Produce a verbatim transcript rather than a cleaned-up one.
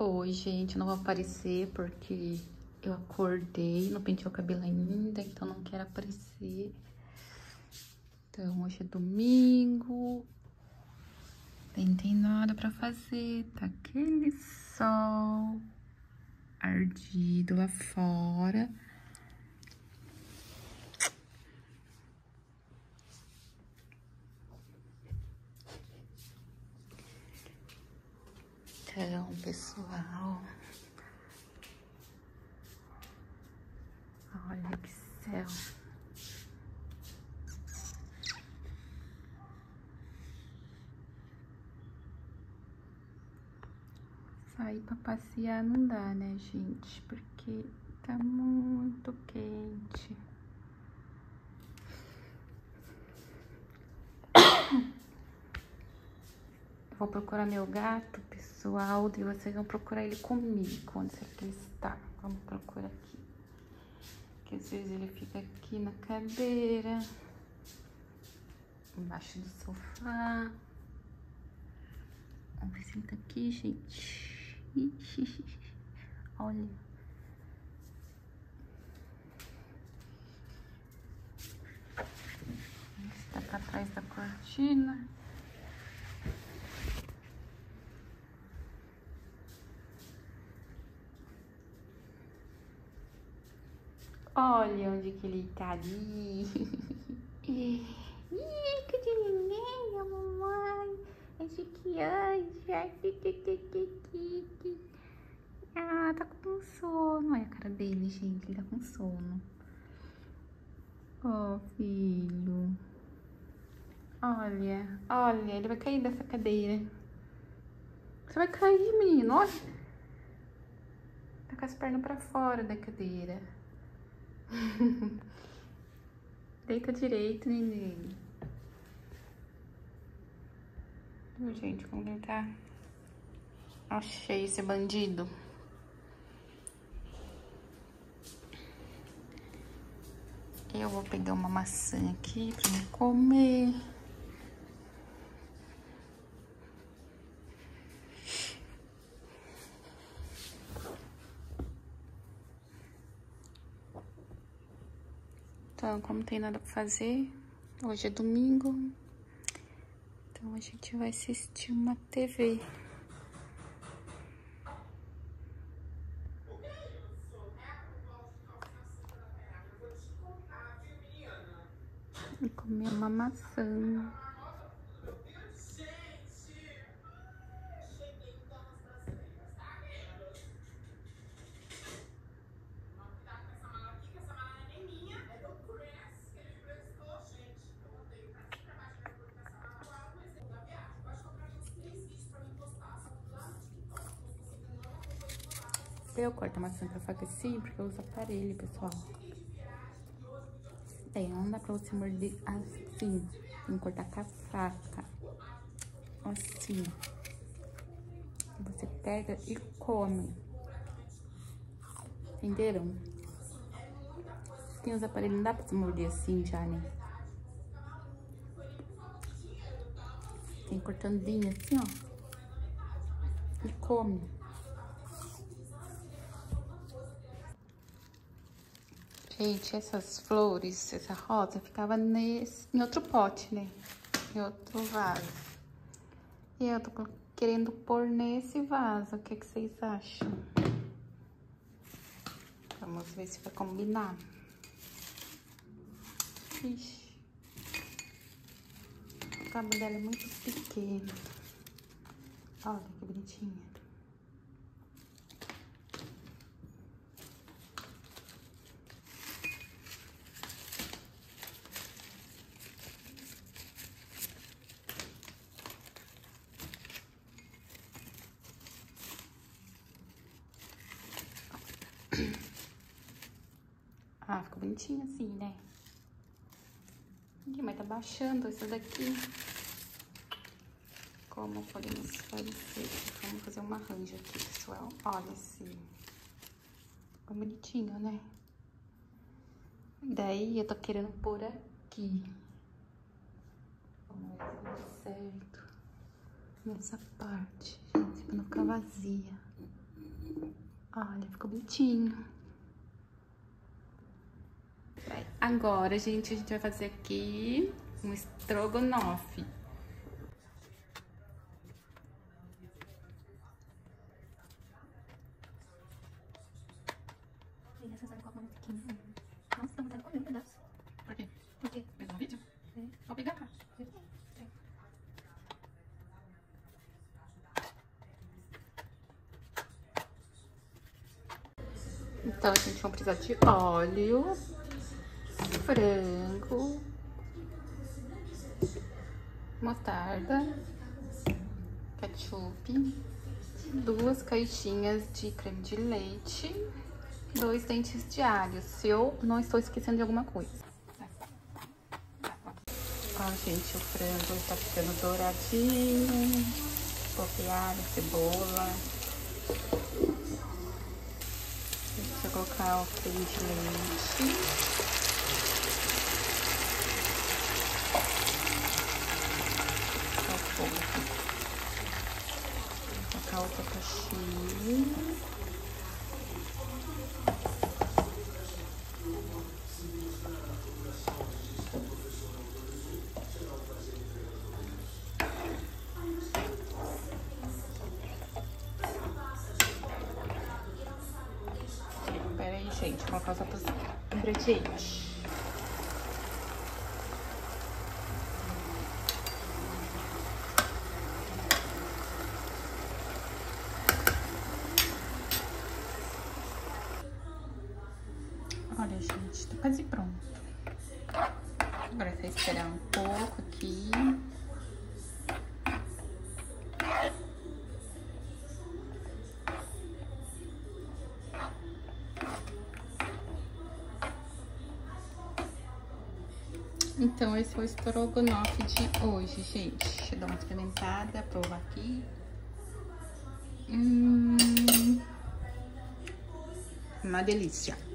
Oi, gente, eu não vou aparecer porque eu acordei, não pentei o cabelo ainda, então não quero aparecer. Então, hoje é domingo, nem tem nada pra fazer, tá aquele sol ardido lá fora. Então, pessoal, olha que céu. Sair pra passear não dá, né, gente? Porque tá muito quente. Eu vou procurar meu gato, pessoal, e vocês vão procurar ele comigo. Onde será que ele está? Vamos procurar aqui. Porque às vezes ele fica aqui na cadeira, embaixo do sofá. Vamos ver se ele tá aqui, gente. Olha. Está pra trás da cortina. Olha onde que ele tá ali. Ih, que linda, mamãe. Esse criança. Ah, tá com sono. Olha a cara dele, gente. Ele tá com sono. Ó, oh, filho. Olha, olha. Ele vai cair dessa cadeira. Você vai cair, menino. Olha. Tá com as pernas pra fora da cadeira. Deita direito, neném. Viu, gente, como ele tá? Achei esse bandido. Eu vou pegar uma maçã aqui pra me comer. Então, como não tem nada pra fazer, hoje é domingo, então a gente vai assistir uma T V. E comer uma maçã. Eu corto a maçã com a faca assim, porque eu uso aparelho, pessoal. É, não dá pra você morder assim. Tem que cortar com a faca. Assim. Você pega e come. Entenderam? Tem os aparelhos, não dá pra você morder assim já, né? Tem cortandinho assim, ó. E come. Gente, essas flores, essa rosa, ficava nesse, em outro pote, né? Em outro vaso. E eu tô querendo pôr nesse vaso. O que que vocês acham? Vamos ver se vai combinar. Ixi. O cabo dela é muito pequeno. Olha que bonitinha. Ah, ficou bonitinho assim, né? Ih, mas tá baixando essa daqui. Como podemos fazer? Vamos fazer um arranjo aqui, pessoal. Olha assim. Ficou bonitinho, né? Daí eu tô querendo pôr aqui. Vamos ver se dá certo. Nessa parte, gente, pra não ficar vazia. Olha, ficou bonitinho. Agora, gente, a gente vai fazer aqui um estrogonofe. Nossa, dá vontade de comer um pedaço. Por quê? Por quê? Fez um vídeo? É. Vou pegar cá. Então, a gente vai precisar de óleo, frango, mostarda, ketchup, duas caixinhas de creme de leite, dois dentes de alho, se eu não estou esquecendo de alguma coisa. Ó, gente, o frango está ficando douradinho, coloquei alho, cebola. Deixa eu colocar o creme de leite. Só o fogo aqui. Vou colocar outra caixinha. Pera aí, gente, vou colocar os outros ingredientes. Olha, gente, tá quase pronto. Agora é só esperar um pouco aqui. Então, esse foi o estrogonofe de hoje, gente. Deixa eu dar uma experimentada, provar aqui. Hum, uma delícia.